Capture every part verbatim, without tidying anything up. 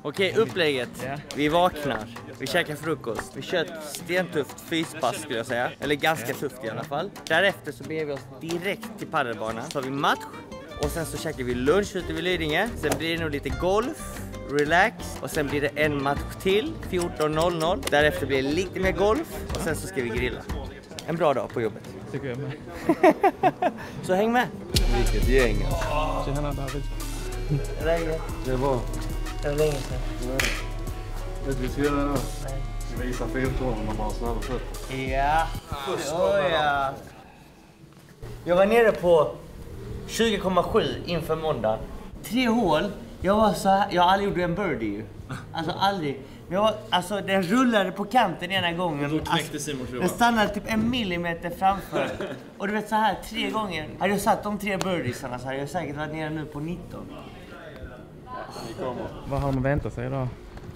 Okej, upplägget. Vi vaknar. Vi käkar frukost. Vi kör ett stentufft fyspass skulle jag säga. Eller ganska tufft i alla fall. Därefter så beger vi oss direkt till paddelbanan. Så har vi match. Och sen så käkar vi lunch ute vid Lidingö. Sen blir det nog lite golf. Relax. Och sen blir det en match till. fjorton noll noll. Därefter blir det lite mer golf. Och sen så ska vi grilla. En bra dag på jobbet. Tycker jag med. Så häng med. Vilket gäng. Tjena David. Läget? Det var. Det var länge sedan. Vet du vad vi ska göra då? Nej. Vi visar feltån om man har snabba fötter. Ja. Oh, ja. Jag var nere på tjugo komma sju inför måndag. Tre hål. Jag var så här, jag har aldrig gjort en birdie ju. Alltså aldrig. Men jag var, alltså den rullade på kanten ena gången. Då knäckte Simon alltså, den stannade typ en millimeter framför. Och du vet så här tre gånger. Hade jag satt de tre birdiesarna så hade jag säkert varit nere nu på nitton. Vad har man väntat sig då?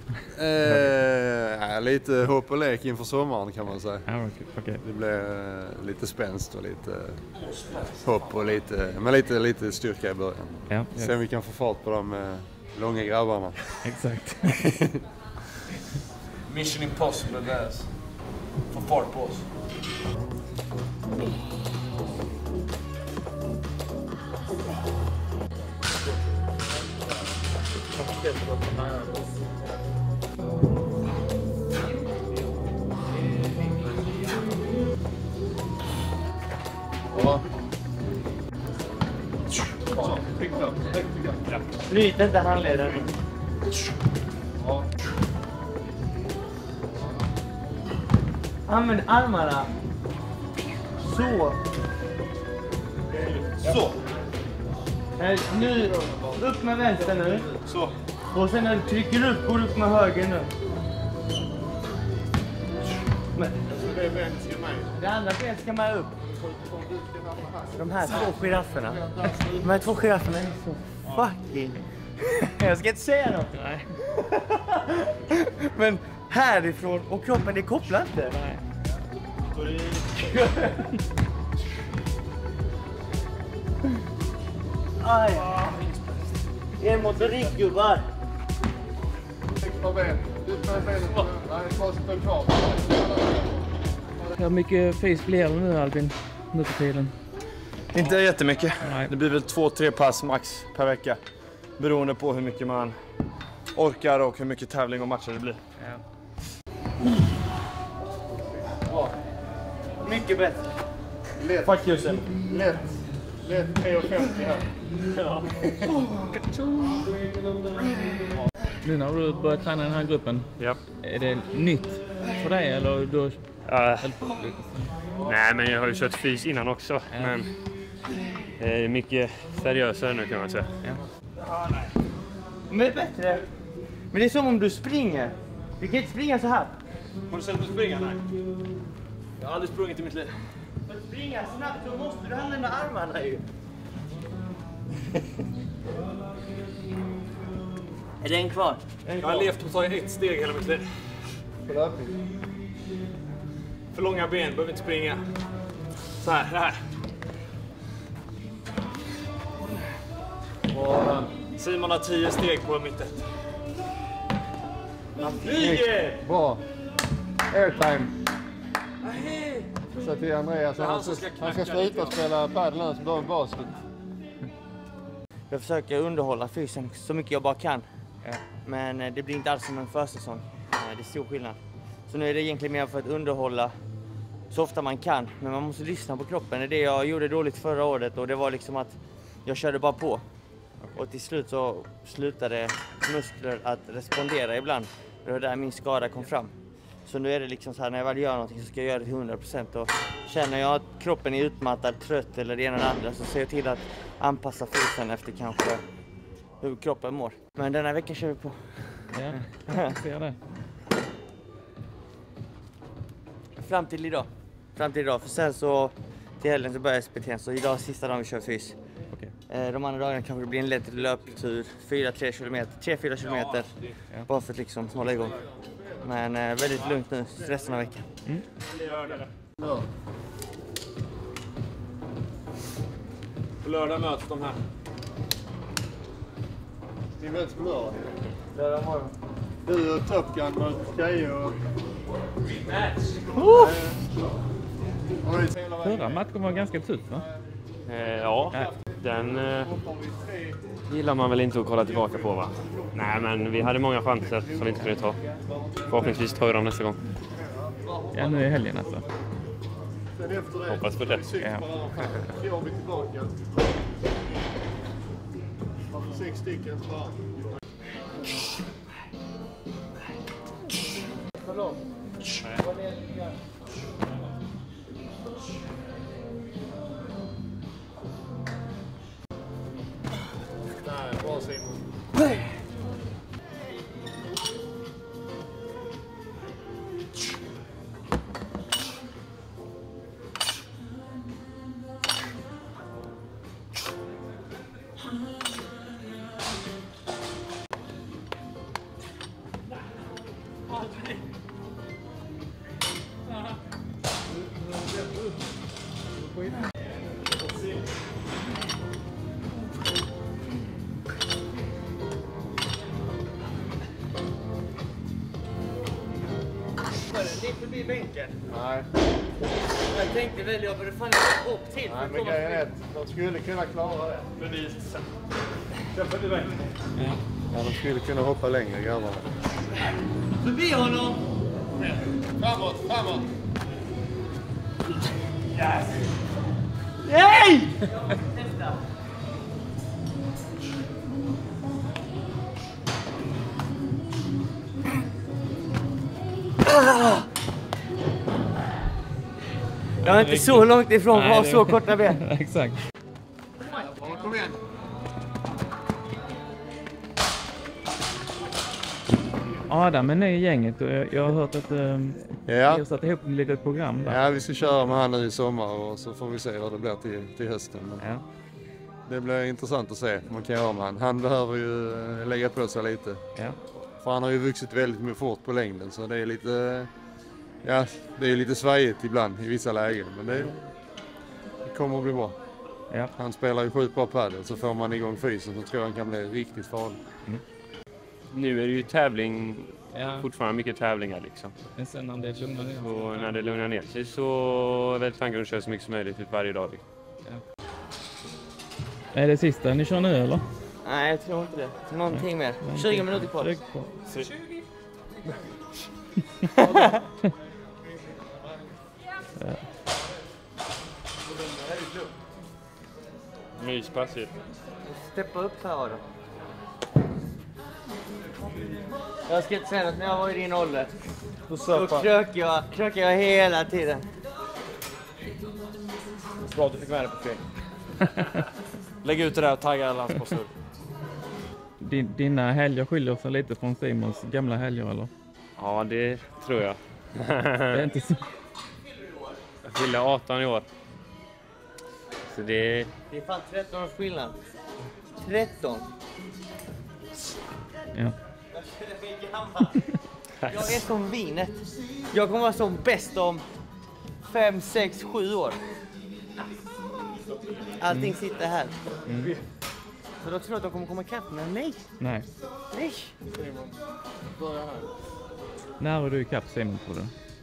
Eh, lite hopp och lek inför sommaren kan man säga. Ja, okay. Det blir eh, lite spänst och lite eh, hopp och lite, men lite, lite styrka i början. Ja, sen ja. Vi kan få fart på de eh, långa grabbarna. Exakt. Mission impossible guys. Få fart på oss. Ja. Bryt inte handleden. Ja. Använd armarna. Så. Så. Nej, nu upp med vänster nu. Så. Och sen när du trycker upp, går upp med höger nu. Men, det andra benet ska man upp. De här två girafferna. De här två girafferna är så fucking... Jag ska inte säga något. Nej. Men härifrån och kroppen, det kopplar inte. Nej. Aj. Er motorik, gubbar. Hur mycket fys blir det nu, Albin, nu på tiden? Inte jättemycket. Nej. Det blir väl två, tre pass max per vecka. Beroende på hur mycket man orkar och hur mycket tävling och matcher det blir. Ja. Ja. Mycket bättre. Lätt. Fuck you, Sim. Lätt. Lätt tre femtio här. Ja. Nu när du börjar träna den här gruppen, Ja. är det nytt för dig eller du? Uh, nej, men jag har ju kört fys innan också, ja. Men det är mycket seriösare nu kan man säga. Ja. Ja, nej. Men det är bättre. Men det är som om du springer. Du kan inte springa så här. Har du sett mig springa? Nej. Jag har aldrig sprungit i mitt liv. För att springa snabbt så måste du använda armarna ju. Är den kvar? Jag har levt på att ta ett steg hela mitt liv. För långa ben, behöver inte springa. Så här, här. Och Simon har tio steg på mittet. Han flyger! Bra. Airtime. Så till Andreas, han, han, ska, ska han ska sluta spela padel nu, så börjar basket. Jag försöker underhålla fysen så mycket jag bara kan. Ja. Men det blir inte alls som en försäsong. Det är stor skillnad. Så nu är det egentligen mer för att underhålla så ofta man kan. Men man måste lyssna på kroppen. Det är det jag gjorde dåligt förra året. Och det var liksom att jag körde bara på. Okay. Och till slut så slutade muskler att respondera ibland. Det var där min skada kom fram. Så nu är det liksom så här, när jag väl gör någonting så ska jag göra det till hundra procent. Och känner jag att kroppen är utmattad, trött eller det ena eller andra, så ser jag till att anpassa fysen efter kanske hur kroppen mår. Men denna veckan kör vi på. Ja, jag ser det. Fram till idag. Fram till idag. För sen så till helgen så börjar S P T. Så idag är sista dagen vi kör fys. Okay. De andra dagarna kanske det blir en lätt löptur. fyra till tre kilometer. tre till fyra kilometer. Ja. Bara för att liksom hålla igång. Men eh, väldigt lugnt nu resten av veckan. Mm. Ja. På lördag möts de här. Vi möts på lördag. Där de har de. Du och Top Gun mot Kaje och... Uh! Förra matchen var ganska tuff, va? Eh, ja, äh. den eh, gillar man väl inte att kolla tillbaka på, va? Nej, men vi hade många chanser som vi inte kunde ta. Förhoppningsvis tar vi dem nästa gång. Ja, nu är helgen alltså. Hoppas på det. Ja. Får vi tillbaka. Sex stycken bara. Nej, bra Simon. Det är förbi bänken. Nej. Jag tänkte väl, jag borde fan inte upp till. Nej, men grejen är att de skulle kunna klara det. Bevis. Kör förbi bänken. Ja, de skulle kunna hoppa längre, grabbarna. Förbi honom! Framåt, framåt! Yes! Nej! Jag är inte så långt ifrån att ha så korta ben. Exakt. Kom igen! Adam är ny i gänget och jag, jag har hört att um, Ja. vi har satt ihop ett litet program där. Ja, vi ska köra med han nu i sommar och så får vi se hur det blir till, till hösten. Men Ja. det blir intressant att se vad man kan göra med han. Han behöver ju eh, lägga på sig lite. Ja. För han har ju vuxit väldigt mycket fort på längden så det är lite, ja, det är lite svajigt ibland i vissa lägen. Men det, det kommer att bli bra. Ja. Han spelar ju sjukt bra padel så får man igång fysen så tror jag han kan bli riktigt farlig. Mm. Nu är det ju tävling, Ja. fortfarande mycket tävlingar liksom. Men sen när det lugnar ner. Och när det lugnar ner sig så är väl tanken att köra så mycket som möjligt ut varje dag. Ja. Är det sista ni kör nu eller? Nej, jag tror inte det. Någonting mer. tjugo minuter kvar. Tryck på. Ja. Myspass ju. Steppa upp här då. Jag ska inte säga något, när jag var i din ålder. Då krök jag, krök jag hela tiden. Bra att du fick med det på film. Lägg ut det där och tagga alla hans postur. Din, dina helger skiljer sig lite från Simons gamla helger eller? Ja, det tror jag. Det är inte så. Jag fyller arton i år. Så det... Det är fan tretton års skillnad. tretton. Ja. Jag känner mig gammal. Jag är som vinet. Jag kommer vara som bäst om fem, sex, sju år. Allting sitter här. Mm. Så då tror jag att de kommer komma ikapp, men nej. Nej. Nej. När är du ikapp Simon tror du?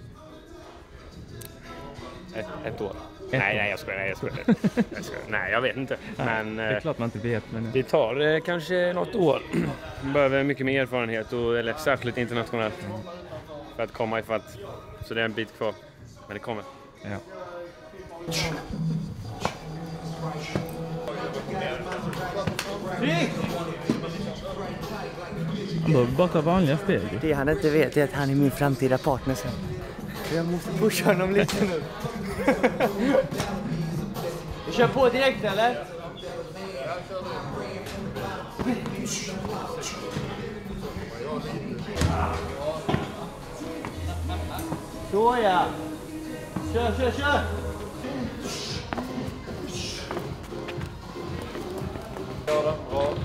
Ett, ett år. Ett nej, år. nej, jag skojar. Nej, jag skojar. Jag skojar. Nej, jag vet inte. Men Det är eh, klart man inte vet men... det tar eh, kanske något år. Man behöver mycket mer erfarenhet, och, eller särskilt internationellt, för att komma ifatt. Så det är en bit kvar. Men det kommer. Ja. Han behöver bara ta vanliga steg. Det han inte vet är att han är min framtida partner sen. Jag måste pusha honom lite nu. Vi kör på direkt eller? Så ja. Kör, kör, kör. Ja, bra.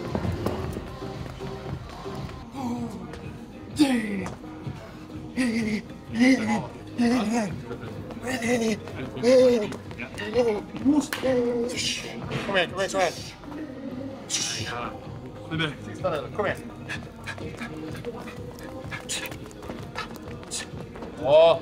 Kom igen, kom igen, kom igen. Sista nu, kom igen. Ja.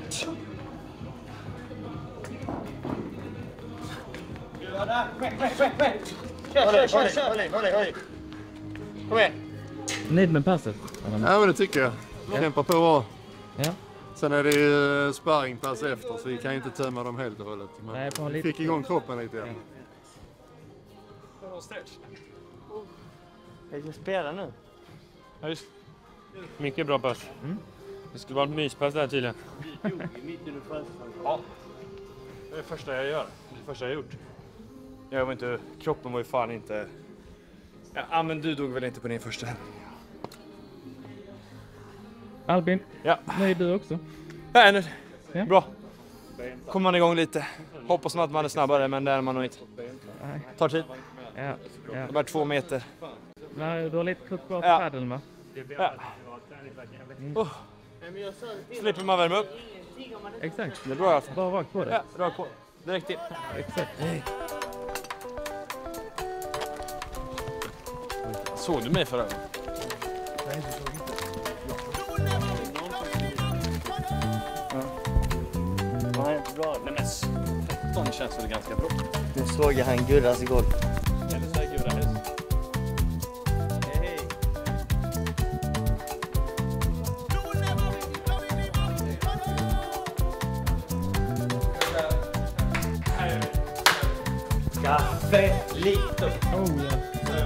Kör, kör, kör, håll i, håll i, håll i. Kom igen. Nöjd med passet? Ja, men det tycker jag. Kämpa på bra. Ja. Sen är det ju sparringpass efter så vi kan ju inte tömma dem helt och hållet. Men Nej, på vi lite. fick igång kroppen lite. Ja. Jag ska spela nu. Ja, just. Mycket bra pass. Mm. Det skulle vara ett myspass där tydligen. Ja. Det är det första jag gör. Det är det första jag gjort. Jag var inte... Kroppen var ju fan inte... Ja, men du dog väl inte på din första? Albin, Ja. nöjd du också? Nej, nu. Ja. Bra. Kommer man igång lite. Hoppas man att man är snabbare, men det är man nog inte. Nej. Tar tid. Ja. Ja. De är två meter. Nej, du har lite kort kvar till Ja. paddeln, va? Ja. Oh. Slipper man värma upp. Exakt. Det är bra i alla fall. Bara rakt på det. Ja, rakt på. Direkt in. Exakt. Såg du mig förra gången? Nej, bra. Nej men tretton känns väl ganska bra. Nu såg jag han Gurras i golv. Eller så här gula häst. Hej. Café Lito. Oh, ja.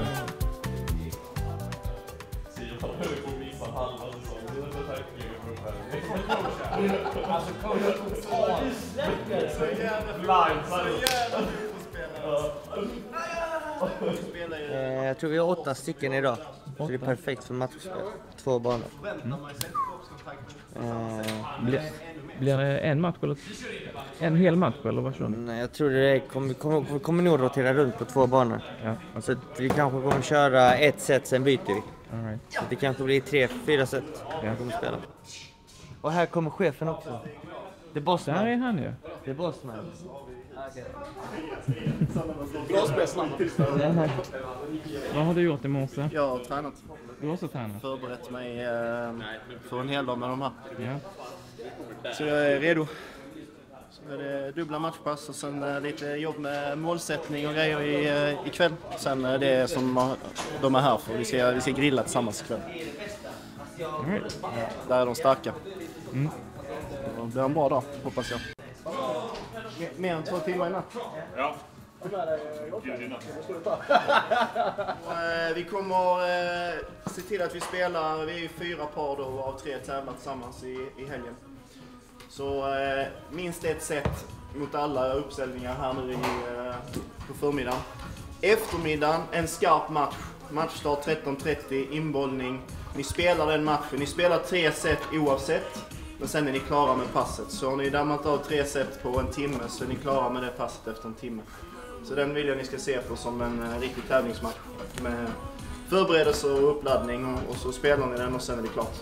Eh, jag tror vi har åtta stycken idag. Så det är perfekt för matchspel. Två banor. Eh, Blir, blir det en match eller en hel match eller vad tror du? nej, jag tror det kommer, kommer, kommer nog rotera runt på två banor. Ja, Så att vi kanske kommer köra ett set, sen byter vi. all right. Så det kanske blir tre, fyra set Ja. vi kommer spela. Och här kommer chefen också. Det är bossman. Där är han ju. Det är bossman. Vad har du gjort i morse? Jag har tränat, Du har också tränat? förberett mig eh, för en hel dag med de här. Ja. Så jag är redo. Så är det dubbla matchpass och sen eh, lite jobb med målsättning och grejer i, eh, ikväll. Sen är det som har- de är här för. Vi ska, vi ska grilla tillsammans ikväll. All right. Där är de starka. Mm. Det blir en bra dag, hoppas jag. Mer än två timmar i natt. Ja. Och, eh, vi kommer eh, se till att vi spelar, vi är ju fyra par då och av tre tävlar tillsammans i, i helgen. Så eh, minst ett set mot alla uppställningar här nu i, eh, på förmiddagen. Eftermiddagen en skarp match. Matchstart tretton trettio, inbollning. Ni spelar den matchen, ni spelar tre set oavsett. Men sen är ni klara med passet. Så har ni dammat av tre set på en timme så är ni klara med det passet efter en timme. Så den vill jag ni ska se på som en uh, riktig tävlingsmatch. Med förberedelse och uppladdning och, och så spelar ni den och sen är det klart.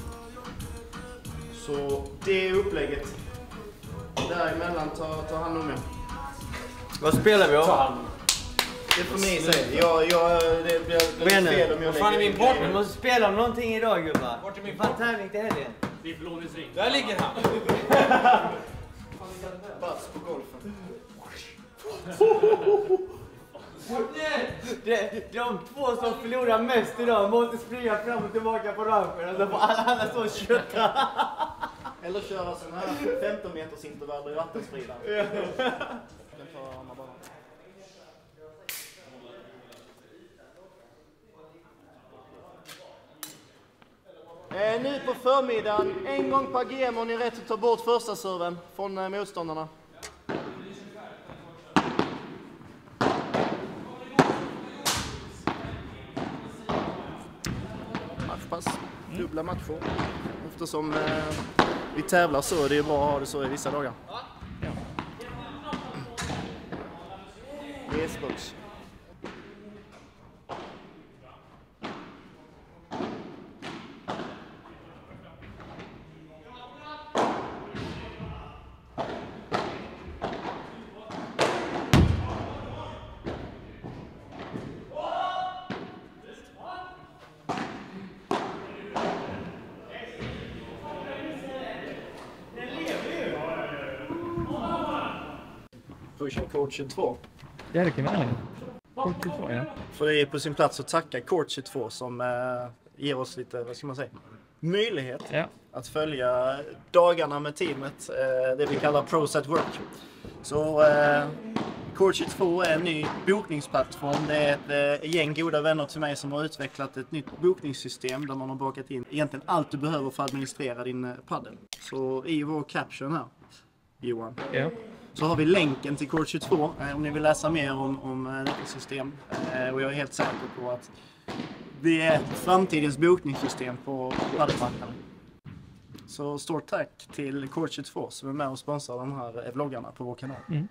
Så det är upplägget. Däremellan ta, ta hand om er. Vad spelar vi om? Det får ni säga. Jag, jag, det blir Vad är det? fel om jag Vad fan är lägger min in partner? Vi grejer. måste spela om någonting idag, gubbar. Vart är min fan tävling till helgen? Där ligger han! Pass på golfen. Det, de två som förlorar mest idag måste springa fram och tillbaka på rampen och så får alla andra stå och kötta. Eller köra sådana här femton meters intervaller i vattenspridaren. Den tar man bara. Eh, nu på förmiddagen, en gång per game har ni rätt att ta bort första serven från eh, motståndarna. Matchpass, dubbla matcher. Eftersom eh, vi tävlar så är det ju bra att ha det så i vissa dagar. Resbox. pusha Court tjugotvå. Ja, det kan vi göra. Court tjugotvå, ja. För det är på sin plats att tacka Court tjugotvå som eh, ger oss lite, vad ska man säga, möjlighet Ja. att följa dagarna med teamet, eh, det vi kallar Pros at Work. Så eh, Court tjugotvå är en ny bokningsplattform. Det är ett eh, gäng goda vänner till mig som har utvecklat ett nytt bokningssystem där man har bakat in egentligen allt du behöver för att administrera din eh, paddel. Så i vår caption här, Johan, Ja. så har vi länken till Court tjugotvå eh, om ni vill läsa mer om, om eh, detta system. Eh, och jag är helt säker på att vi är framtidens bokningssystem på paddelmarknaden. Så stort tack till Court tjugotvå som är med och sponsrar de här eh, vloggarna på vår kanal. Mm.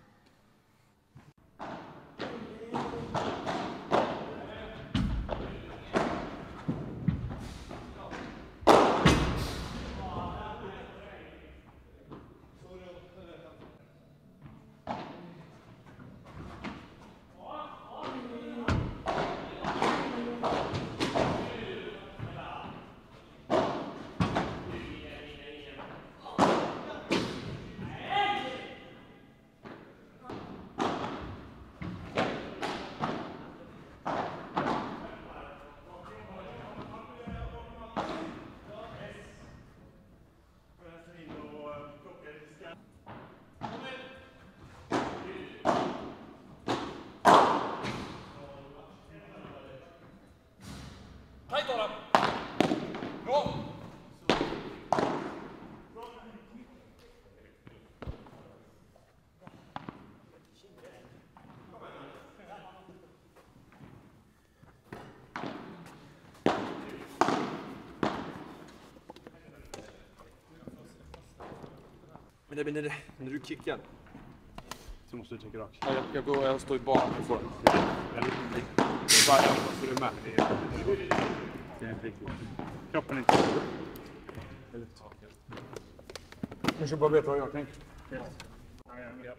Men det, när, det, när du kickar så måste du tänka rakt. Ja, jag, jag, går, jag står i bak och får den. Bara så du är med. Det är, det är inte riktigt. Kroppen är inte eller taket. Jag ska bara veta vad jag tänker. Ja. Ja.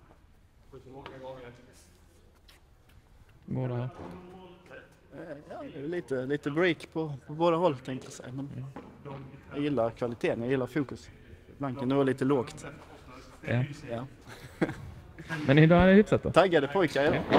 Båda här. Ja, lite, lite break på, på båda håll tänkte jag säga. Men jag gillar kvaliteten, jag gillar fokus. Ibland kan det vara lite lågt. Ja. Ja. Men idag är det hyfsat då? Taggade pojkar, ja. Ja.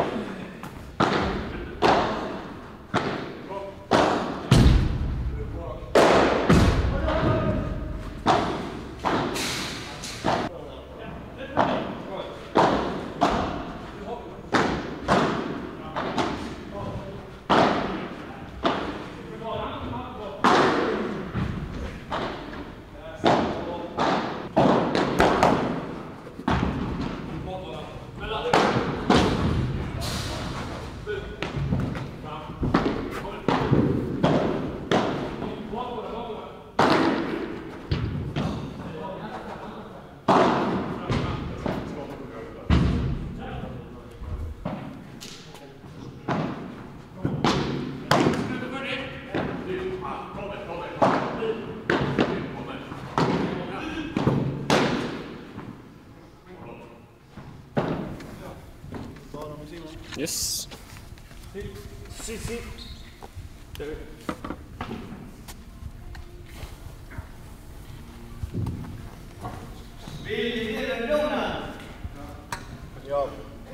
Yes. Si, si. Vill ni se den blonen? Ja.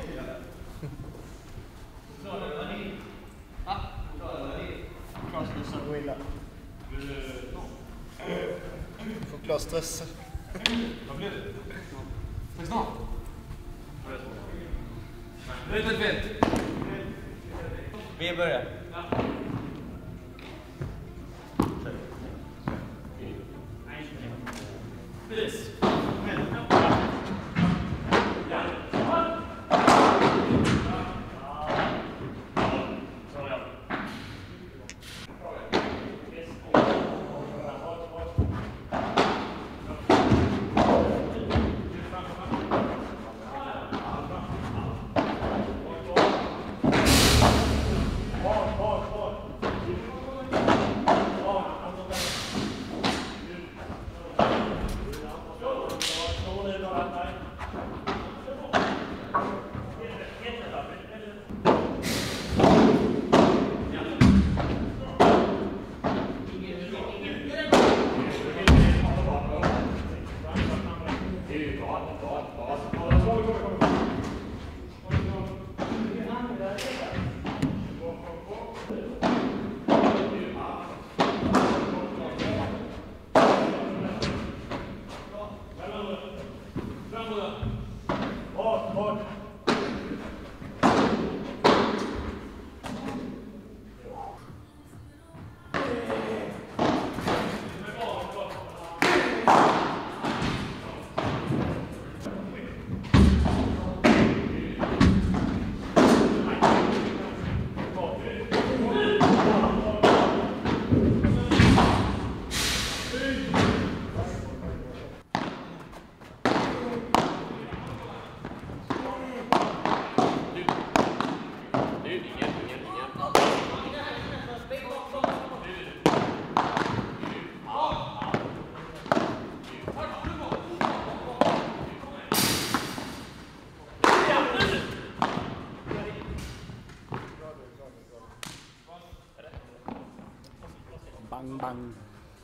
Chokladstress. Vad blev det? sexton? Rätt ett vänt. Vi börjar. Precis. fan.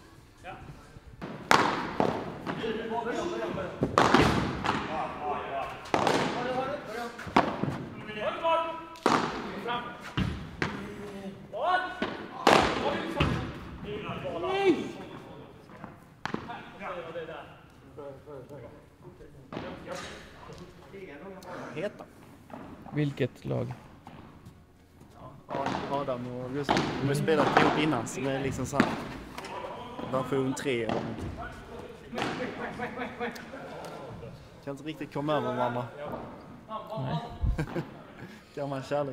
Heta. Vilket lag? Adam och Gustav. De har spelat ihop innan, så det är liksom så här. Version tre. Och... kan inte riktigt komma över mamma. Nej. Gammal kärlek.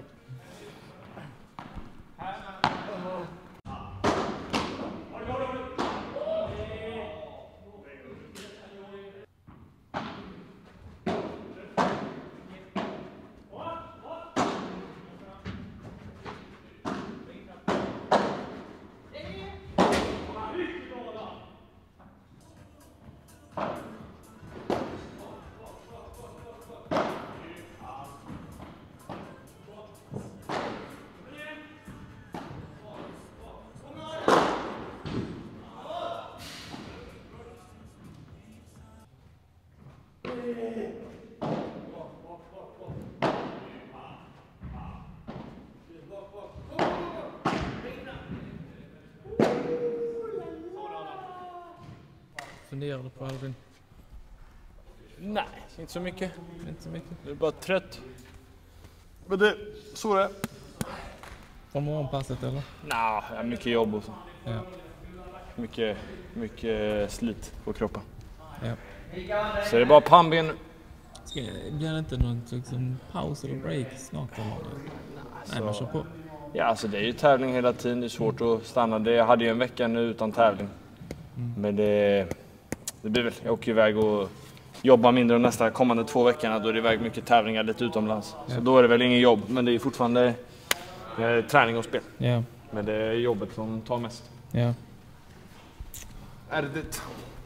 Funderar du på Albin? Nej, inte så mycket. Inte så mycket. Jag är bara trött. Men det, så är det. Från morgonpasset eller? Nej, nah, mycket jobb och så. Ja. Mycket, mycket slit på kroppen. Ja. Så det är bara pannben. Ska, blir det inte någon liksom, paus eller break snart eller? Nej, man kör på. Ja, alltså det är ju tävling hela tiden. Det är svårt att stanna. Det, jag hade ju en vecka nu utan tävling. Mm. Men det, det blir väl, jag åker iväg och jobbar mindre de nästa kommande två veckorna. Då är det iväg mycket tävlingar lite utomlands. Ja. Så då är det väl ingen jobb, men det är fortfarande eh, träning och spel. Ja. Men det är jobbet som tar mest. Ja. Är det det?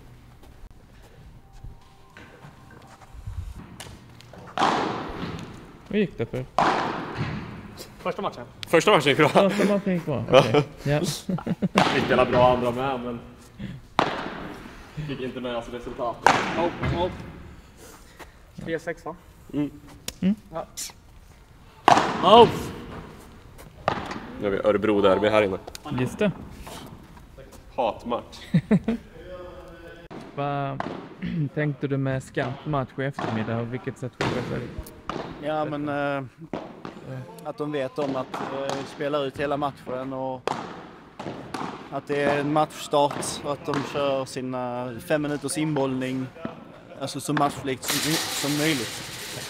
Hur gick det för? Första matchen. Första matchen gick bra. Första matchen gick bra. Okay. Ja. Vi spelade bra andra med, men fick inte med oss resultat. Oh, oh. tre sex va? Mm. Mm. Ja. Oh. Nu har vi Örebro derby här inne. Just det. Hatmatch. Vad tänkte du med skarp match i eftermiddag och vilket sätt skiljer sig? Ja, men äh, att de vet om att äh, spela ut hela matchen och att det är en matchstart och att de kör sina fem minuters inbollning, alltså så matchlikt som, som möjligt.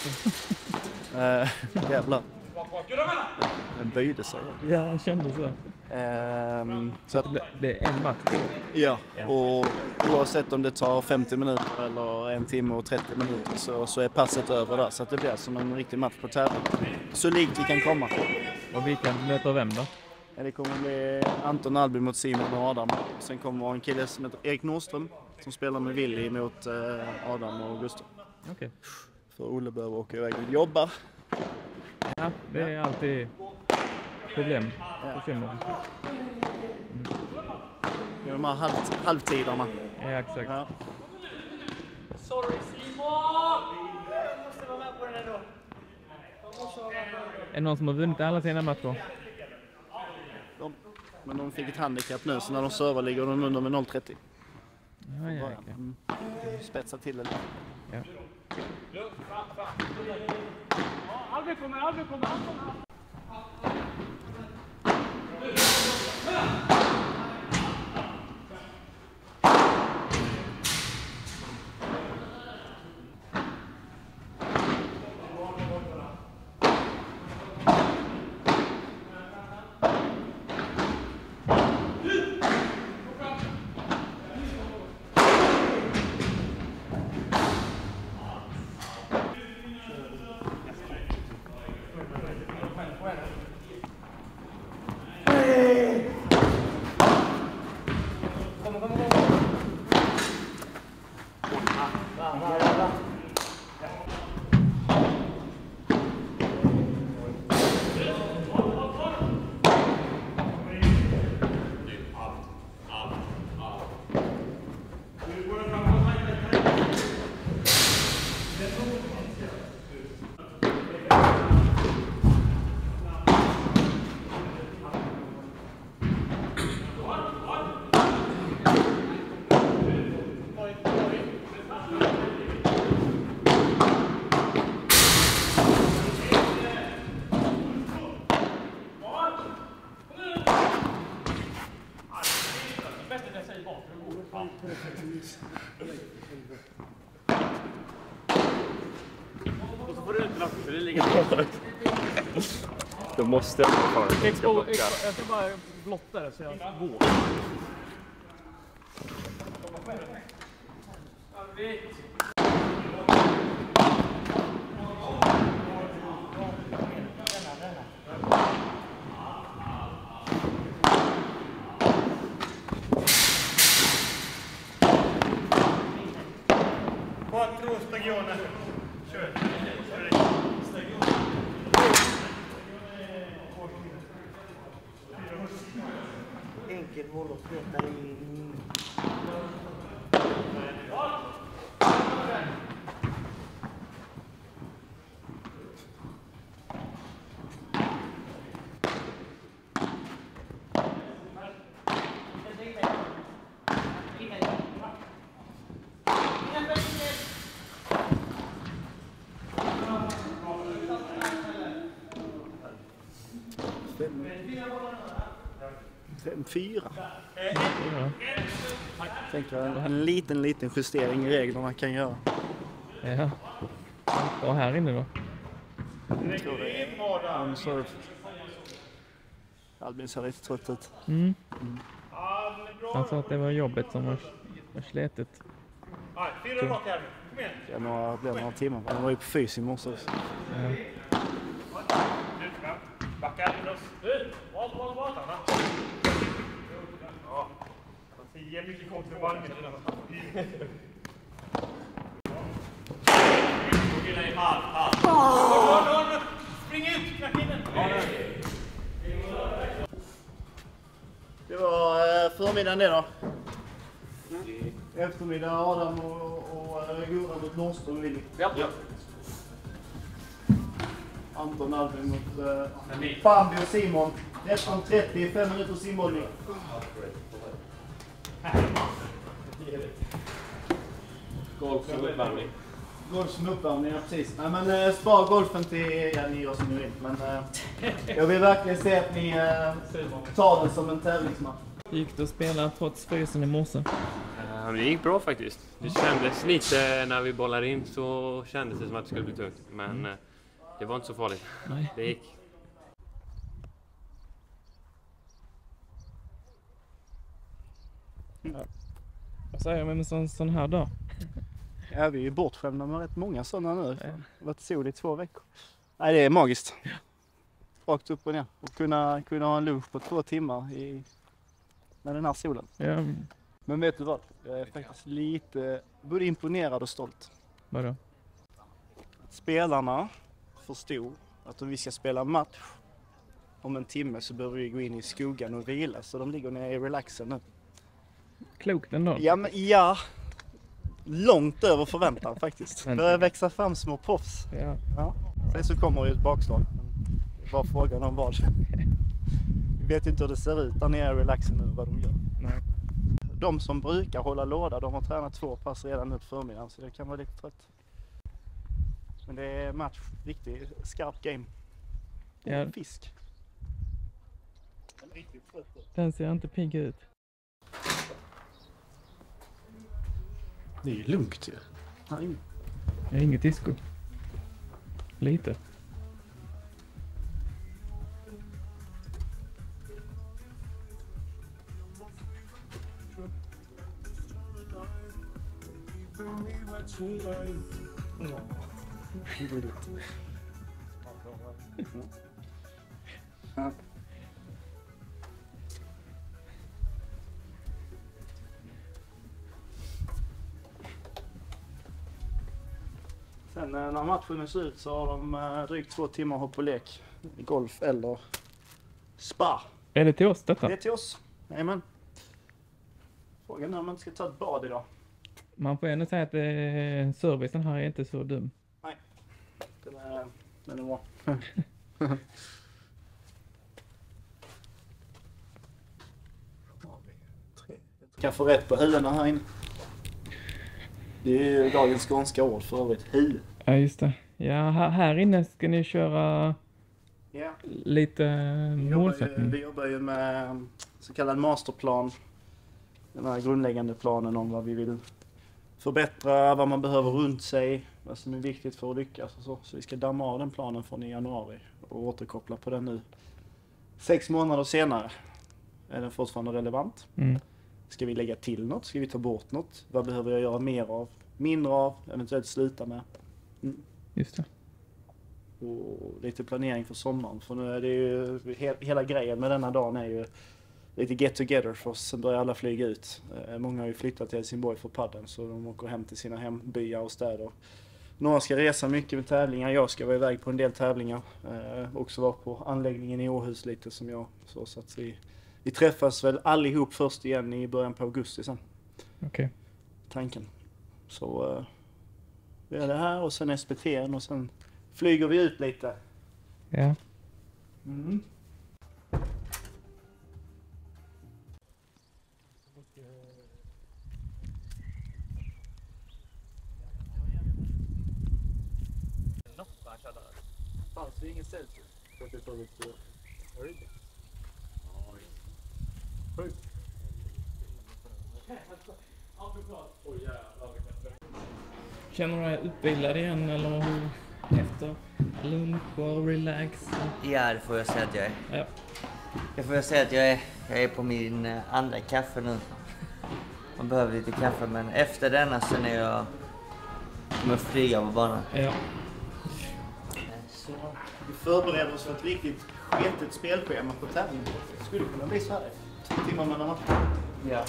äh, jävlar. Den böjde sig. Ja, jag kände så. Ähm, så att, det är en match. Ja, och oavsett om det tar femtio minuter eller en timme och trettio minuter så, så är passet över där. Så att det blir som en riktig match på tävling. Så likt vi kan komma. Och vi kan möta vem då? Ja, det kommer bli Anton Albin mot Simon och Adam. Sen kommer en kille som heter Erik Nordström som spelar med Willy mot eh, Adam och Gustav. Okej. Okay. För Olle behöver åka iväg och jobba. Ja, det är alltid problem. Ja. Mm. Det är de här halv, halvtiderna. Ja, exakt. Ja. Sorry Simon! Jag måste vara med på den här då. Är det någon som har vunnit alla sina matcher? De, men de fick ett handikapp nu, så när de servar ligger de under med noll trettio. Ja, ja, okay. mm. Spetsa till det lite. Ja. Albin kommer, Albin kommer, Albin kommer! Och så får du ut lapp, för det ligger bra. Då måste jag få det. Expo, expo, jag ska bara blotta det så jag går. Quattro stagione. Kör. Enkel boll och peta i... Fem, fyra. Tänker jag, en liten, liten justering i reglerna kan göra. Ja. Och här inne då? Jag tror det är en serve. Albin ser lite trött ut. Mm. Mm. Han sa att det var jobbet som var, var slätet. Fyra rakt här. Kom igen. Det några, blir några timmar. Han var ju på fys i morse också. Ja. Backa in oss. Ut! Vad var det bara? Ja. Man ser mycket kontra varje sida. Gilla i halv, halv. Spring ut, knack in den. Det var eh, förmiddagen det då. Eftermiddag Adam och, och uh, Goran mot Nordström och Willy. Ja. Ja. Anton Albin mot uh, Bambi och Simon. tretton trettio, fem minuter simbollning. Golf som uppvärmning. Golf som uppvärmning, ja precis. Nej, men uh, spara golfen till ja, ni gör som ni vill. Men uh, jag vill verkligen se att ni uh, tar den som en tävlingsmatch. Gick det att spela trots frysen i morse? Ja, det gick bra faktiskt. Det kändes lite när vi bollade in så kändes det som att det skulle bli tungt. Men mm. det var inte så farligt. Nej. Det gick. Ja. Vad säger man med en sån, sån här dag? Ja, vi är ju bortskämda med rätt många sådana nu. Det har varit sol i två veckor. Nej, det är magiskt. Ja. Rakt upp och ner. Och kunna, kunna ha en lunch på två timmar i, med den här solen. Ja. Men vet du vad? Jag är faktiskt lite både imponerad och stolt. Vadå? Spelarna förstod att om vi ska spela match om en timme så behöver vi gå in i skogen och vila. Så de ligger nere i relaxen nu. Klokt ändå. Ja, men ja. Långt över förväntan faktiskt. Det börjar växa fram små proffs. Ja. Ja. Sen så kommer ju ett bakslag. Det var frågan om vad. Vi vet inte hur det ser ut där nere i relaxen nu, vad de gör. Nej. De som brukar hålla låda, de har tränat två pass redan nu på förmiddagen så det kan vara lite trött. Men det är match, riktigt skarp game. Ja. Fisk. Riktigt trött. Den ser inte pigg ut. Det är ju lugnt ju. Nej. Det är inget disco. Lite. Ja. Sen när matchen är slut så har de uh, drygt två timmar hopp och lek. Golf eller spa. Är det till oss detta? Det är till oss. Jajamän. Frågan är om man ska ta ett bad idag. Man får ändå säga att eh, servicen här är inte så dum. Nej, den är, den är bra. Kan få rätt på huvudena här inne. Det är ju dagens skånska ord för övrigt, hu. Ja, just det. Ja, här, här inne ska ni köra ja. lite vi målsättning. Jobbar ju, vi jobbar ju med så kallad masterplan den här grundläggande planen om vad vi vill förbättra, vad man behöver runt sig, vad som är viktigt för att lyckas och så. Så vi ska damma av den planen från i januari och återkoppla på den nu. Sex månader senare är den fortfarande relevant. Mm. Ska vi lägga till något? Ska vi ta bort något? Vad behöver jag göra mer av? Mindre av? Eventuellt sluta med? Mm. Just det. Och lite planering för sommaren. För nu är det ju, he hela grejen med denna dagen är ju lite get together för oss. Sen börjar alla flyga ut. Eh, många har ju flyttat till Helsingborg för padden, så de åker hem till sina hembyar och städer. Några ska resa mycket med tävlingar. Jag ska vara iväg på en del tävlingar. Eh, också vara på anläggningen i Åhus lite som jag. Så, så att vi, vi träffas väl allihop först igen i början på augusti sen. Okej. Okay. Tanken. Så eh, vi är det här och sen S P T och sen flyger vi ut lite. Ja. Mm. Fanns det ingen Celsius? Så det tog lite höjd. Sjukt. Känner du dig utbildad igen eller hur? Efter lunch och relax? Ja, det får jag säga att jag är. Ja. Jag får säga att jag är, jag är på min andra kaffe nu. Man behöver lite kaffe, men efter denna sen är jag kommer flyga på banan. Ja. Så vi förbereder oss för ett riktigt sketet spelschema på tävling. Det skulle kunna bli så här. Två timmar mellan matcher. Ja.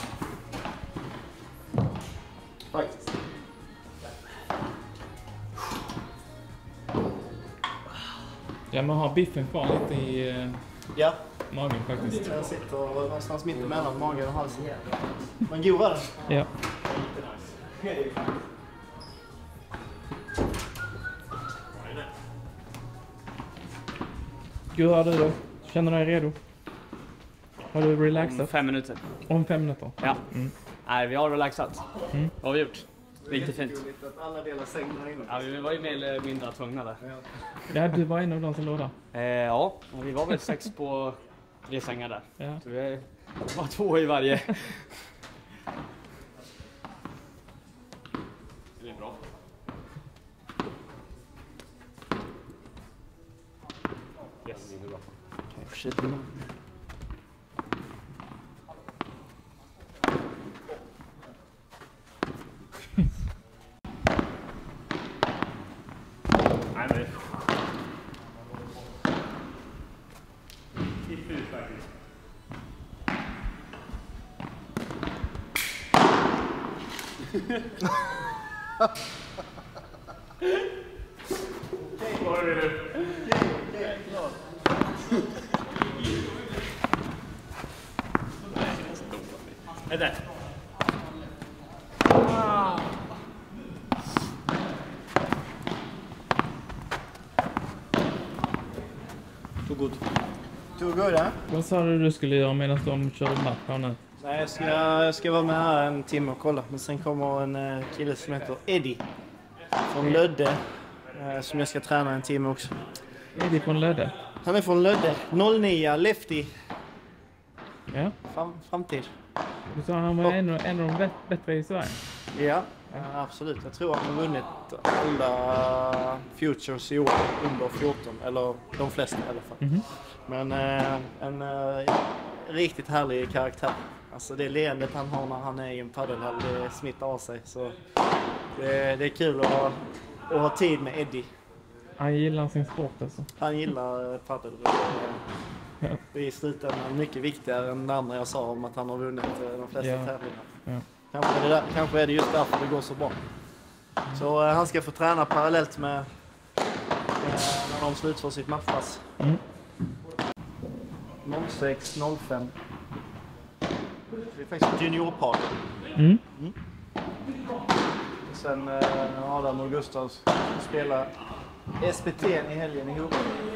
Faktiskt. Ja, man har biffen kvar lite i uh, ja. magen faktiskt. Den sitter någonstans mitt emellan magen och halsen. Men god var den? Ja. Hur har du då? Känner du dig redo? Har du relaxat? Om fem minuter. Om fem minuter? Ja. Mm. Nej, vi har relaxat. Mm. Vad har vi gjort? Riktigt fint. Att alla delar säng där inne. Ja, vi var ju mer eller mindre tvungna där. Ja, du var en av de som låg där. Eh, ja, vi var väl sex på tre sängar där. Ja. Så vi var två i varje. Det är bra. Yes, det är bra. Okej, fortsätt nu. Nej, men... Titt ut faktiskt. Vad är det? Är det? Too good. Too good, ja? Vad sa du du skulle göra medan de körde match här nu? Nej, jag ska, jag ska vara med här en timme och kolla. Men sen kommer en uh, kille som heter Eddie från Lödde. Uh, som jag ska träna en timme också. Eddie från Lödde? Han är från Lödde. noll nio, lefty. Ja. Fram, framtid. Du sa han var en, en av de bättre i Sverige? Ja, uh, absolut. Jag tror han har vunnit alla futures i år under fjorton. Eller de flesta i alla fall. Mm-hmm. Men uh, en uh, riktigt härlig karaktär. Alltså det leendet han har när han är i en paddelhall, det smittar av sig. Så det, det är kul att ha, att ha tid med Eddie. Han gillar sin sport alltså? Han gillar paddel. Det är i slutändan mycket viktigare än det andra jag sa om att han har vunnit de flesta ja. tävlingar. Ja. Kanske, är det där, kanske är det just därför det går så bra. Så uh, han ska få träna parallellt med uh, när de slutför sitt matchpass. Mm. noll sex noll fem. Det är faktiskt juniorpar. Mm. Mm. Sen uh, Adam och Gustav spelar S P T i helgen ihop.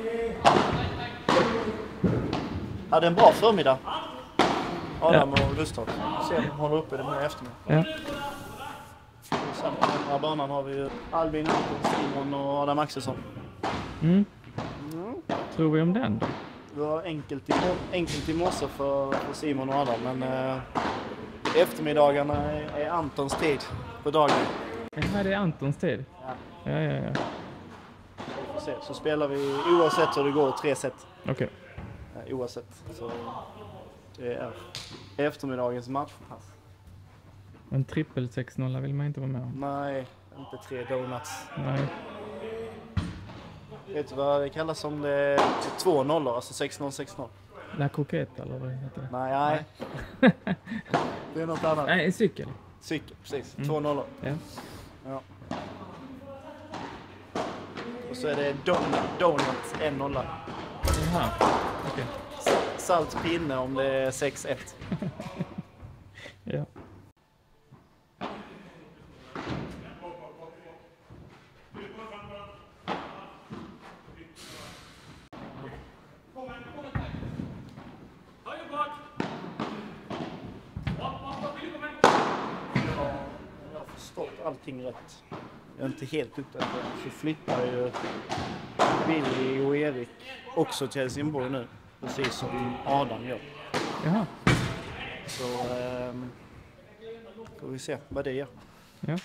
Hade en bra förmiddag. Adam ja. och Gustav. Sen håller uppe det med eftermiddag. Ja. Sen på den här banan har vi ju Albin, Simon och Adam Axelsson. Mm. Mm. Tror vi om den då? Det var enkelt i, enkelt i morse för, för Simon och Adam, men eh, eftermiddagarna är, är Antons tid på dagen. Det här är Antons tid? Ja. Ja, ja, ja. Så, så spelar vi oavsett hur det går tre set. Okej. Okay. Ja, oavsett. Så det är eftermiddagens matchpass. En trippel sex noll vill man inte vara med om. Nej, inte tre donuts. Nej. Vet du vad det kallas som det två nollor, alltså sex noll sex noll? La Coquette eller vad heter det? Nej, nej. Det är något annat. Nej, en cykel. Cykel, precis. Mm. Två nollor. Ja. Ja. Och så är det donut, donut en nolla. Jaha, okej. Okay. Salt pinne om det är sex ett. Ja. Allting rätt. Jag är inte helt uppdaterad. Så flyttar ju Billy och Erik också till Helsingborg nu. Precis som Adam gör. Jaha. Så ähm, får vi se vad det gör. Ja.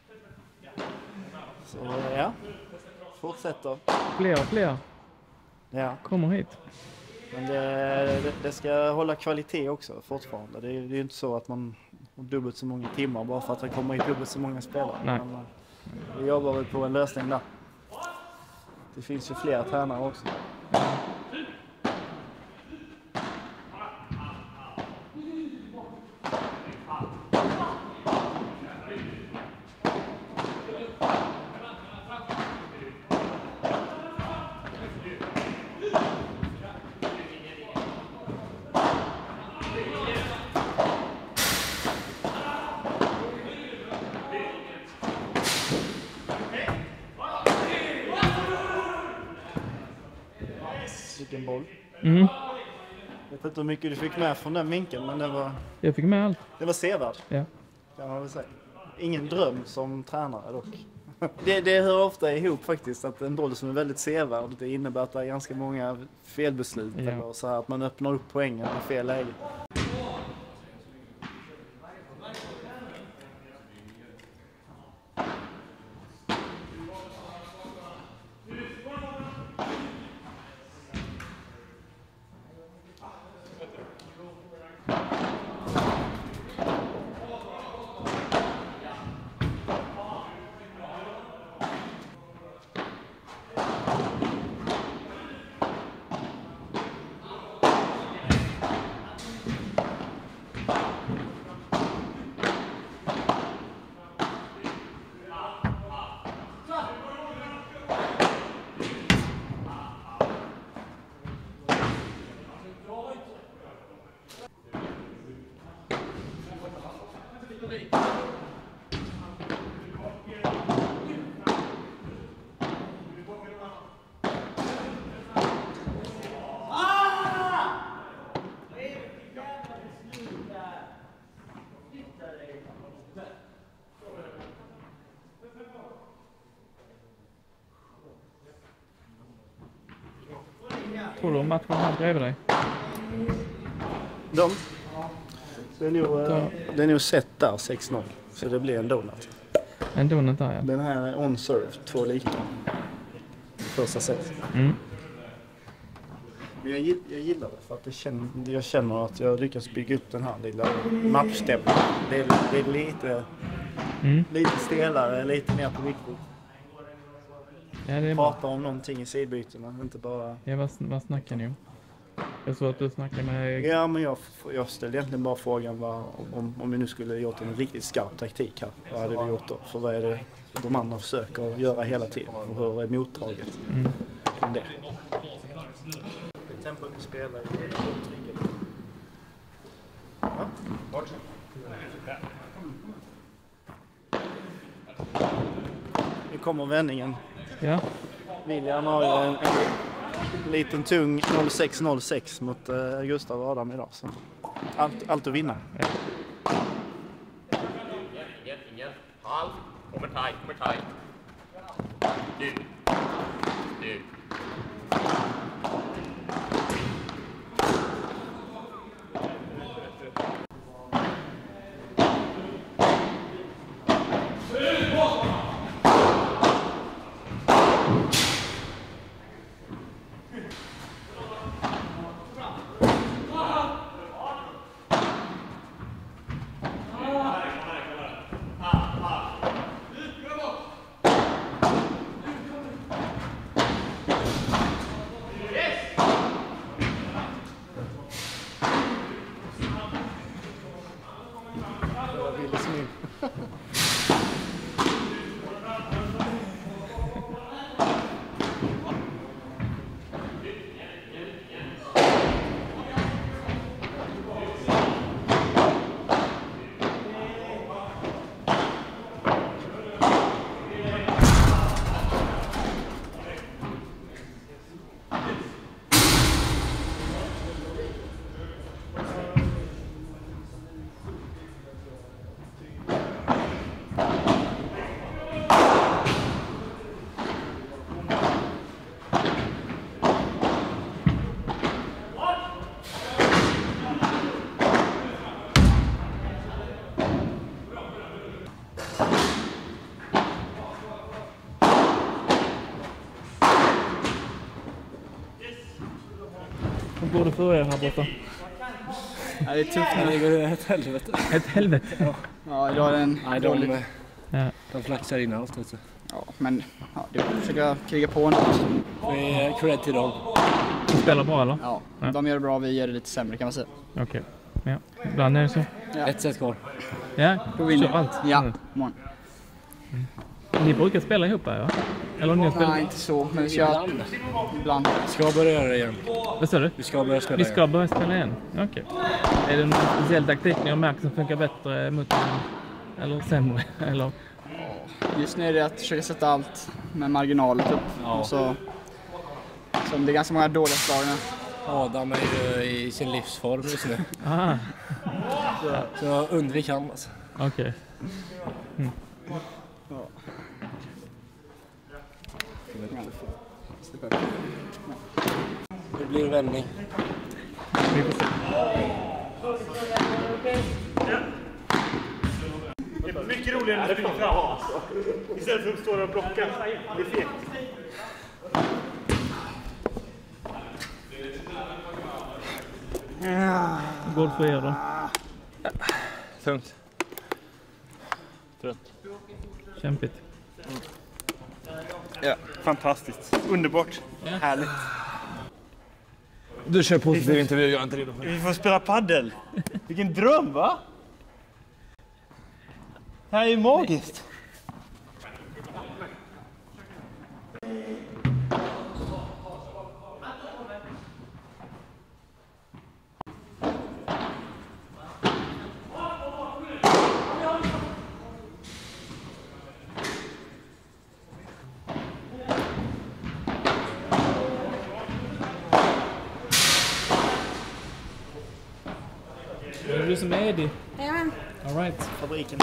Så ja, fortsätter. Fler och fler. Ja. Kommer hit. Men det, det, det ska hålla kvalitet också fortfarande. Det är ju inte så att man har dubbelt så många timmar bara för att det kommer hit dubbelt så många spelare. Nej. Men vi jobbar väl på en lösning där. Det finns ju flera tränare också. Vilken boll. Mm. Jag vet inte hur mycket du fick med från den vinkeln, men det var... Jag fick med allt. Det var sevärd. Ja. Kan man väl säga. Ingen dröm som tränare dock. Det, det hör ofta ihop faktiskt att en boll som är väldigt sevärd, det innebär att det är ganska många felbeslut. Ja. Eller så här att man öppnar upp poängen i fel läge. Tror du matchen här bredvid dig? De? Det är nog, det är nog sett där, sex noll. Så det blir en donut. En donut där, ja. Den här är on-serve, två lika. Första set. Mm. Men jag, jag gillar det för att jag känner, jag känner att jag lyckas bygga upp den här lilla matchstämningen. Det är, det är lite, mm. lite stelare, lite mer på riktigt. Ja, det är Prata om någonting i sidbytena, inte bara... Ja, vad, vad snackar ni om? Jag såg att du snackade med... Ja, men jag, jag ställde egentligen bara frågan vad, om, om vi nu skulle gjort en riktigt skarp taktik här. Vad hade vi gjort då? För vad är det de andra försöker göra hela tiden? Och hur är mottaget mm. om det? Tempo vi spelar i det uttrycket. Ja. Nu kommer vändningen. Ja. William har ju en, en liten tung noll sex noll sex mot uh, Gustav och Adam idag. Så allt, allt att vinna. Ja. Ingen, ingen. Halv. Kommer tight, kommer tight. Du. Du. Jasmin. Hur går det för er här borta? Ja, det är tufft nu. Det är ett helvete. Ett helvete? Ja, ja idag är det en Nej, dålig... de, Ja. de flaxar in allt, vet du. Ja, men ja, det är att försöka kriga på en. Vi är cred till dem. De spelar bra, eller? Ja, Ja. de gör det bra, vi gör det lite sämre kan man säga. Okej. Okay. Ja. Ibland är det så. Ja. Ett set kvar. Ja, Då vinner kör allt. Ja, Mm. morgon. Ni brukar spela ihop här, ja? Eller ni spelar... Nej, inte så, men vi ska... Ibland. Ibland. Vi ska börja göra det igen. Vad sa du? Vi ska börja spela Vi ska börja spela igen? Okej. Okay. Är det någon speciell taktik ni har märkt som funkar bättre mot en, eller sämre? Eller? Just nu är det att försöka sätta allt med marginalet upp. Ja. Och så, så det är ganska många dåliga slag nu. Adam är ju i sin livsform just nu. Aha. Så, så undvik han alltså. Okej. Okay. Mm. Ja. Det blir en vändning. Vi får se. Det är mycket roligare än att springa fram. Istället för att stå där och blocka. Det är fegt. Hur går det för er då? Tungt. Trött. Kämpigt. Ja, fantastiskt. Underbart. Ja. Härligt. Du kör positiv intervju, jag är inte redo för det. Vi får spela paddel. Vilken dröm, va? Det här är ju magiskt. Är det du som är Eddie? Jajamän. All right. Fabriken.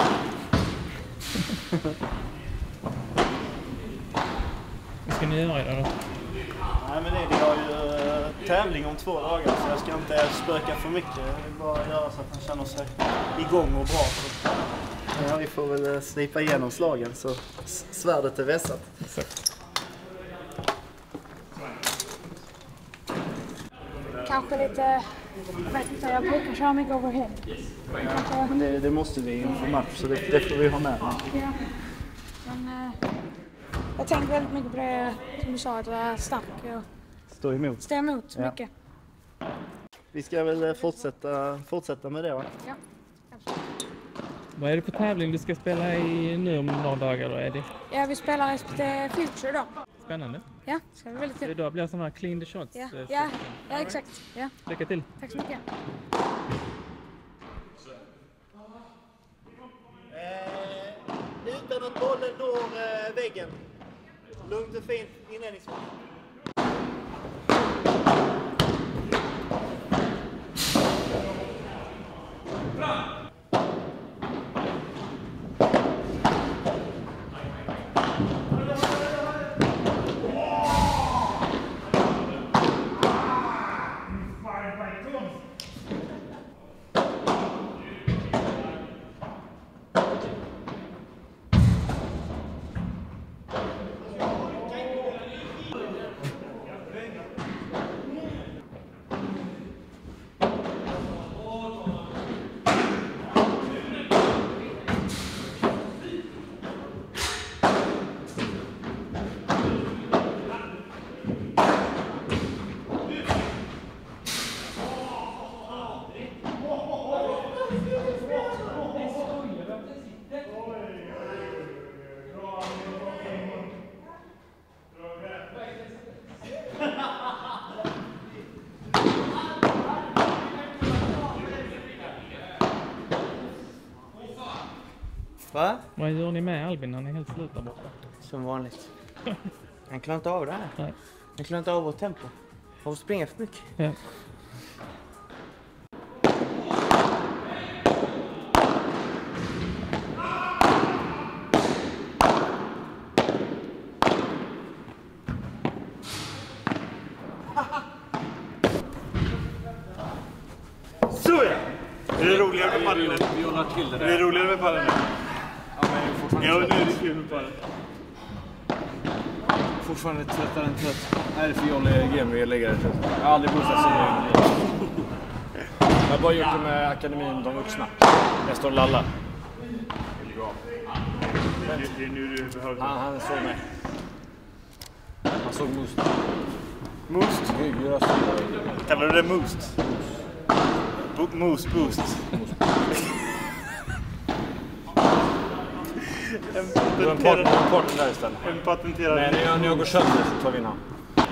Vad ska ni göra idag då? Nej, men Eddie har ju uh, tävling om två dagar så jag ska inte spöka för mycket. Jag vill bara göra så att han känner sig igång och bra. Så. Ja, vi får väl uh, slipa igenom slagen så s- svärdet är vässat. Exakt. Kanske lite... Jag vet inte, jag brukar köra mycket overhead. Ja, men det, det måste vi inför match så det, det får vi ha med. Ja. Men eh, jag tänker väldigt mycket på det som du sa, att vara stark och Stå emot. stå emot så Ja. mycket. Vi ska väl uh, fortsätta, fortsätta med det, va? Ja. Vad är det för tävling du ska spela i nu om några dagar då, Eddie? Ja, vi spelar efter Future då. Spännande. Ja, det ska bli väldigt Så kul. idag blir det sådana här clean the shots. Ja, eh, ja, så- ja, exakt. Ja. Lycka till. Tack så mycket. Eh, utan att bollen når eh, väggen. Lugnt och fint inledningsvis. Va? Vad gör ni med Albin? Han är helt slut där borta. Som vanligt. Han klarar inte av det här. Nej. Han klarar inte av vårt tempo. Han får springa för mycket. Ja. Så ja! Är det roligare med padel nu? Vi håller till det där. Är det roligare med padel nu? Ja, men fortfarande Ja, nu är det kul med padel. Fortfarande tröttare än trött. Här är för Jolle Game vi lägger det trött. Jag har aldrig boostat så mycket. Jag har bara gjort det med akademin, de vuxna. Jag står och lallar. Det är bra. Det är nu du behöver. Han, han såg mig. Han såg Moost. Moost? Kallar du det Moost? Bo Moost Boost. En patenterad... En porten där istället. En patenterad... Men när jag, när jag går sönder så tar vi in han.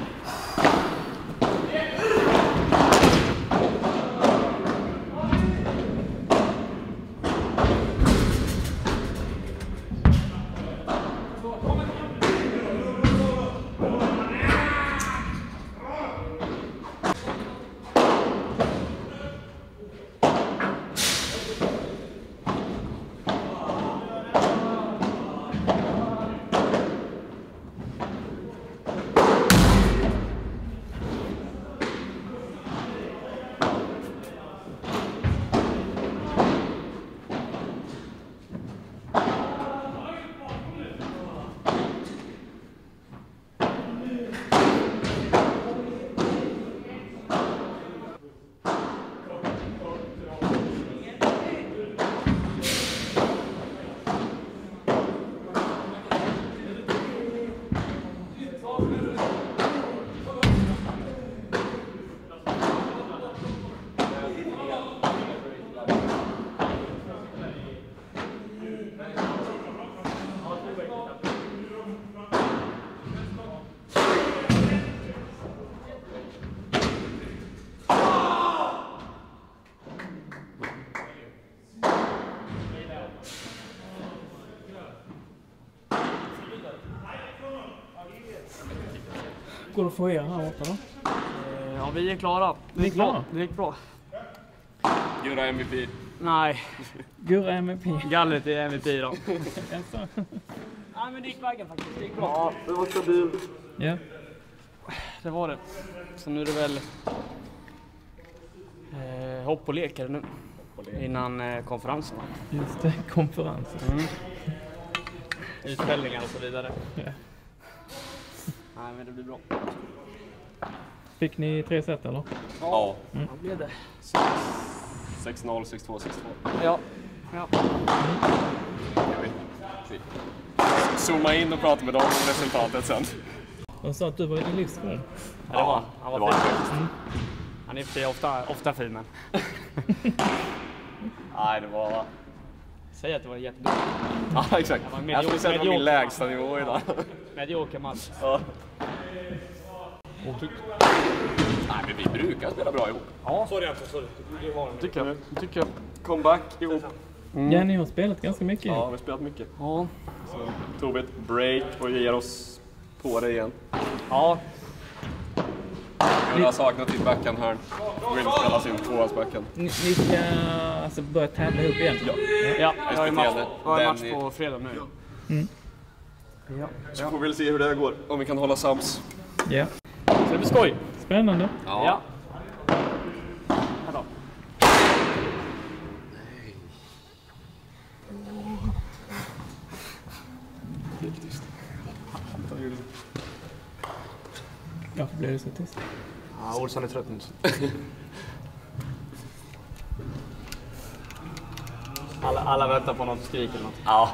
Går det för er här borta då? Ja, vi är klara. Ni är klara? Det gick bra. Gurra M V P. Nej. Gurra M V P. Gallret är M V P då. Jaså? Nej, men det gick vägen faktiskt. Det gick bra. Ja, det var stabil. Ja. Det var det. Så nu är det väl eh, hopp och lekare nu. Innan eh, konferensen. Just det, konferensen. Mm. Utställningar och så vidare. Ja. Nej, men det blir bra. Fick ni tre set eller? Ja. Mm. Vad blev det? sex noll, sex två, sex två. Ja. Ja. Zooma in och prata med dem om resultatet sen. De sa att du var i livsform. Ja, det var han. det var var fin. han. Mm. Han är för ofta, ofta fin, men... Nej, det var... Säg att det var jättebra. Ja, exakt. Jag, Jag skulle säga att det var min lägsta nivå idag. Medioker match. Ja. Nej, men vi brukar spela bra ihop. Ja. Sorry, alltså, sorry. Du har en. Tycker jag. Tycker jag. Comeback ihop. Mm. Ja, ni har spelat ganska mycket. Ja, vi har spelat mycket. Ja. Så tog vi ett break och ger oss på det igen. Ja. Jag har saknat ditt backhandhörn. Och vill spela sin tvåans backhand. Ni, ni ska alltså börja tävla ihop igen? Ja. Ja, jag har en match, jag har en match Den på fredag nu. Mm. Ja. Så får vi se hur det här går. Om vi kan hålla sams. Ja. Så det blir skoj. Spännande. Ja. Ja. Här då. Helt tyst. Varför blev det så tyst? Ja, Olsson är trött nu. Alla, alla väntar på något skrik eller något. Ja.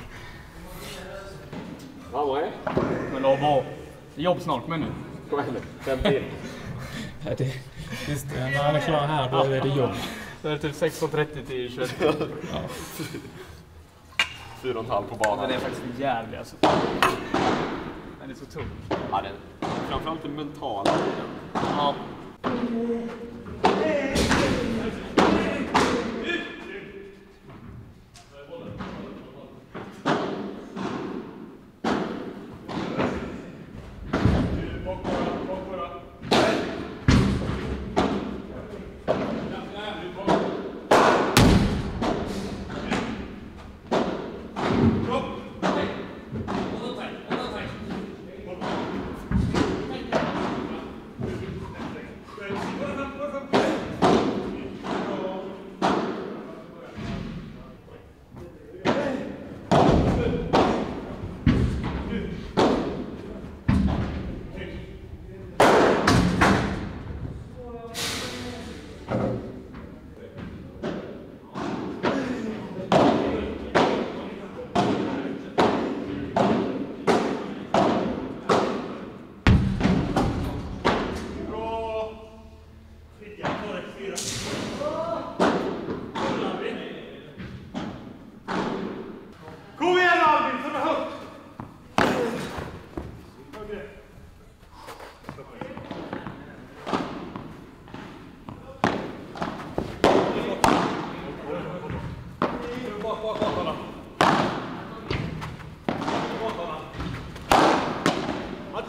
Ja, vad är? Men då var jobb snart, men nu. Kom igen nu. Fem till. Ja, det, just det, när han är klar här då är det jobb. Då är det typ sexton trettio till tjugoett. Ja. Fyra och en halv på banan. Den är faktiskt jävlig alltså. Den är så tung. Ja, den. Framförallt den mentala. Ja.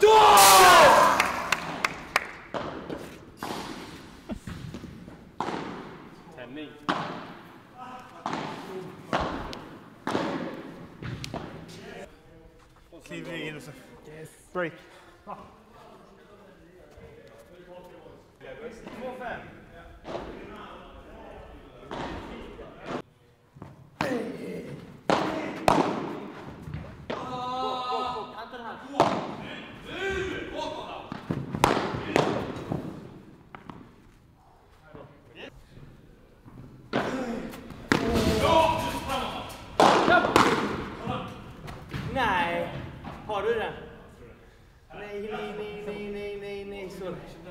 Tändning. Kliver in och så break. två fem. Nej, har du den? Nej, nej, nej, nej, nej, nej, nej, så.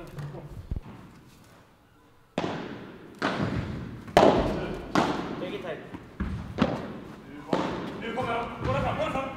Lägg it tajt. Nu kommer jag. Kolla fram, kolla fram.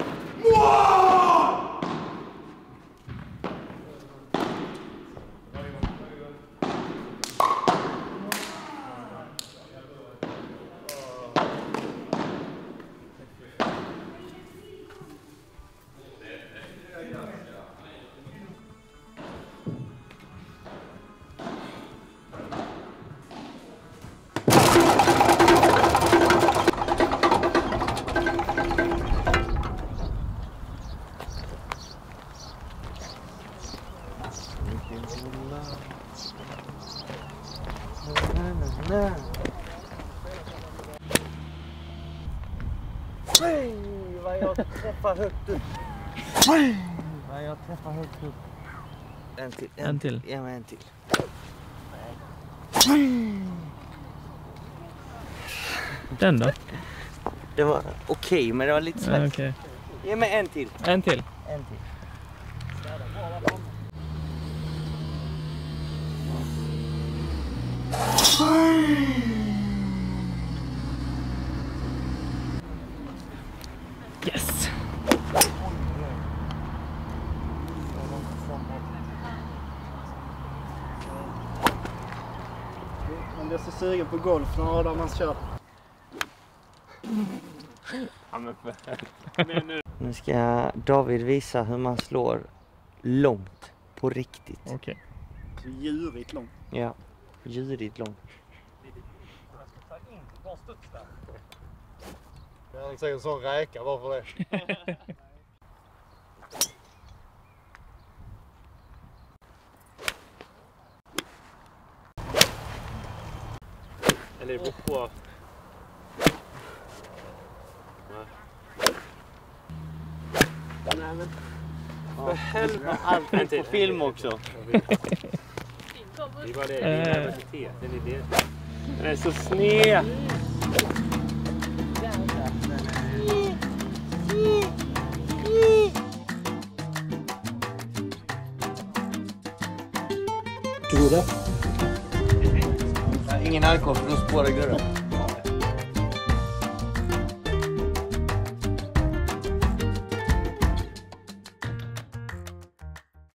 Nej, vad jag träffar högt upp. Vad jag träffar högt upp. En till. En till. Ja, men en till. Den då? Det var okej, okay, men det var lite svårt. Ja, okay. Ge mig en till. En till. En till. Yes. Man blir så sugen på golf när Adam man kör. Ja, men nu. nu ska David visa hur man slår långt på riktigt. Okej. Okay. Så djurigt långt. Ja, djurigt långt. Jag säger en sån räka, varför det? Eller det beror på. Nej men. För helvete. Allt på film också. Det var det. Det är nervositet. Det är det. Den är så sned. Ingen alkohol för att spåra gurra.